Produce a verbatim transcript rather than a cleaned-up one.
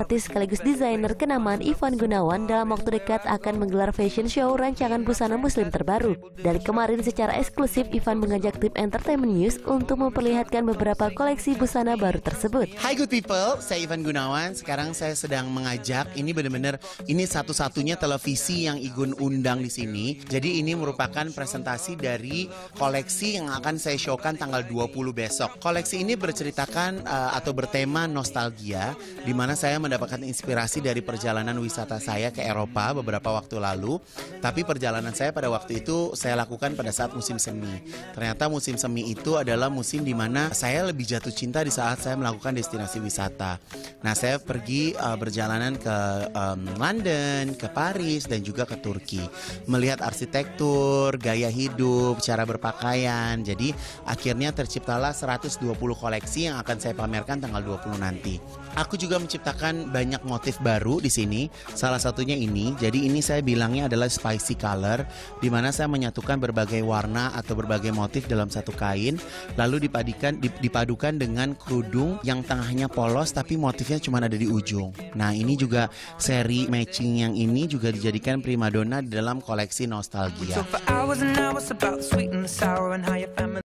artis sekaligus desainer kenamaan Ivan Gunawan dalam waktu dekat akan menggelar fashion show rancangan busana muslim terbaru. Dari kemarin secara eksklusif, Ivan mengajak tim Entertainment News untuk memperlihatkan beberapa koleksi busana baru tersebut. Hai good people, saya Ivan Gunawan. Sekarang saya sedang mengajak, ini benar-benar ini satu-satunya televisi yang Igun undang di sini. Jadi ini merupakan presentasi dari koleksi yang akan saya showkan tanggal dua puluh besok. Koleksi ini berceritakan uh, atau bertema nostalgia, di mana saya mendapatkan inspirasi dari perjalanan wisata saya ke Eropa beberapa waktu lalu. Tapi perjalanan saya pada waktu itu saya lakukan pada saat musim semi. Ternyata musim semi itu adalah musim di mana saya lebih jatuh cinta di saat saya melakukan destinasi wisata. Nah, saya pergi uh, berjalanan ke um, London, ke Paris, dan juga ke Turki. Melihat arsitektur, gaya hidup, cara berpakaian. Jadi akhirnya terciptalah seratus dua puluh koleksi yang akan saya pamerkan tanggal dua puluh nanti. Aku juga menciptakan banyak motif baru di sini. Salah satunya ini. Jadi ini saya bilangnya adalah spicy color, di mana saya menyatukan berbagai warna atau berbagai motif dalam satu kain, lalu dipadikan, dipadukan dengan kerudung yang tengahnya polos tapi motifnya cuma ada di ujung. Nah, ini juga seri matching yang ini juga dijadikan primadona di dalam koleksi nostalgia.